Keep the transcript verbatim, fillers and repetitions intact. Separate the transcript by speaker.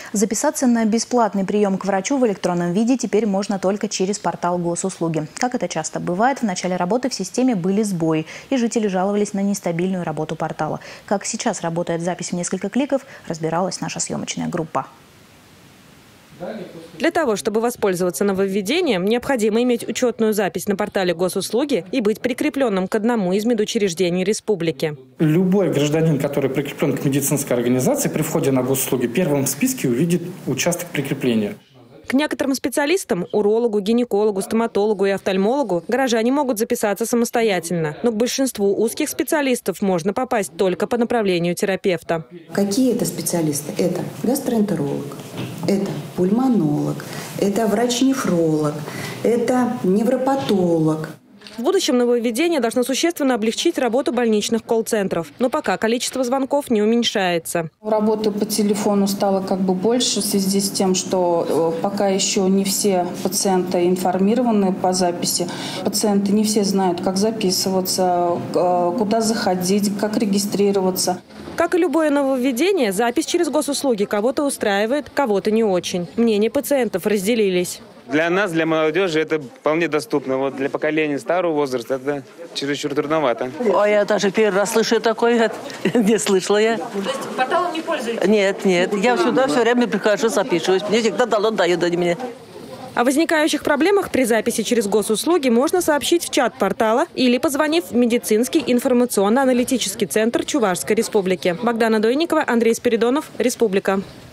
Speaker 1: Записаться на бесплатный прием к врачу в электронном виде теперь можно только через портал госуслуги. Как это часто бывает, в начале работы в системе были сбои, и жители жаловались на нестабильную работу портала. Как сейчас работает запись в несколько кликов, разбиралась наша съемочная группа.
Speaker 2: Для того, чтобы воспользоваться нововведением, необходимо иметь учетную запись на портале госуслуги и быть прикрепленным к одному из медучреждений республики.
Speaker 3: Любой гражданин, который прикреплен к медицинской организации, при входе на госуслуги первым в списке увидит участок прикрепления.
Speaker 2: К некоторым специалистам – урологу, гинекологу, стоматологу и офтальмологу – горожане могут записаться самостоятельно. Но к большинству узких специалистов можно попасть только по направлению терапевта.
Speaker 4: Какие это специалисты? Это гастроэнтеролог, это пульмонолог, это врач-нефролог, это невропатолог.
Speaker 2: В будущем нововведение должно существенно облегчить работу больничных колл-центров. Но пока количество звонков не уменьшается.
Speaker 5: Работы по телефону стало как бы больше в связи с тем, что пока еще не все пациенты информированы по записи. Пациенты не все знают, как записываться, куда заходить, как регистрироваться.
Speaker 2: Как и любое нововведение, запись через госуслуги кого-то устраивает, кого-то не очень. Мнения пациентов разделились.
Speaker 6: Для нас, для молодежи, это вполне доступно. Вот для поколения старого возраста это чересчур трудновато.
Speaker 7: Ой, я даже первый раз слышу такое. Не слышала я.
Speaker 2: То есть порталом не пользуетесь?
Speaker 7: Нет, нет. Я сюда все время прихожу, запишусь. Мне всегда дало, дают они мне.
Speaker 2: О возникающих проблемах при записи через госуслуги можно сообщить в чат портала или позвонив в медицинский информационно-аналитический центр Чувашской республики. Богдана Дойникова, Андрей Спиридонов, Республика.